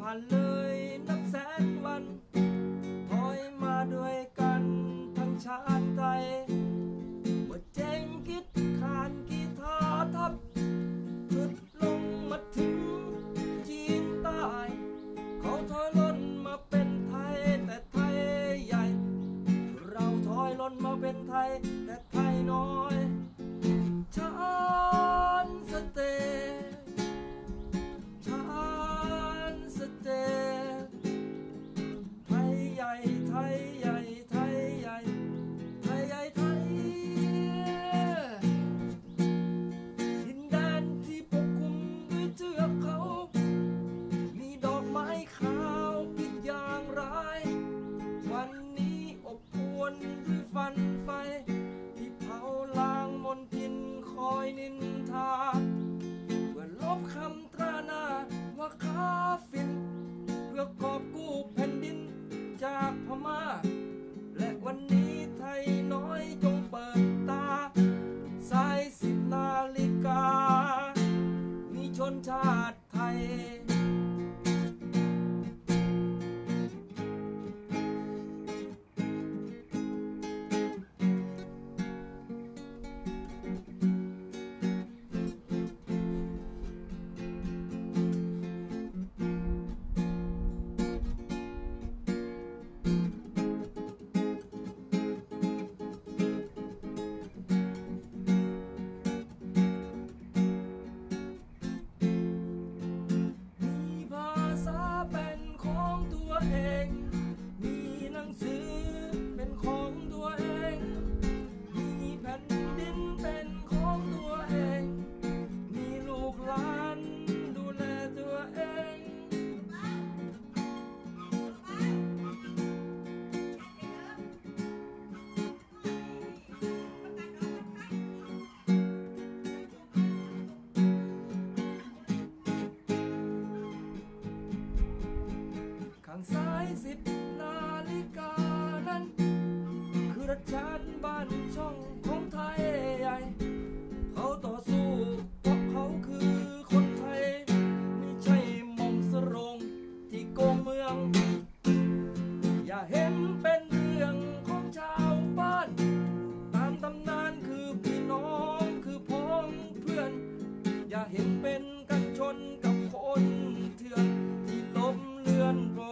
ผ่านเลยนับแสนวันคอยมาด้วยกันทั้งชาติไทยเมื่อเจงคิดขานกีทาทับจุดลงมาถึงจีนใต้เขาถอยล่นมาเป็นไทยแต่ไทยใหญ่เราถอยล่นมาเป็นไทยแต่ไทยน้อยชานสเตชานสเตไทยใหญ่ไทยใหญ่ไทยใหญ่ไทยใหญ่ไทยดินแดนที่ปกคลุมด้วยเทือกเขามีดอกไม้ขาวปิดอย่างไรวันนี้อบอวลด้วยฟันไฟที่เผาล้างมนทินคอยนินทาเพื่อลบคำตราหน้าว่าคาฟินเพื่อกอบกู้แผ่นดินจากพม่าและวันนี้ไทยน้อยจงเปิดตาสาย10 นาฬิกามีชนชาติไทยมีหนังสือเป็นของตัวเองมีแผ่นดินเป็นของตัวเองมีลูกหลานดูแลตัวเองข้างซ้าย10 นาฬิกานั้นคือรัชชานบ้านช่องของไทยใหญ่เขาต่อสู้เพราะเขาคือคนไทยไม่ใช่มอมสรงที่โกงเมืองอย่าเห็นเป็นเรื่องของชาวบ้านตามตำนานคือพี่น้องคือพ้องเพื่อนอย่าเห็นเป็นกันชนกับคนเถื่อนที่ล้มเลือน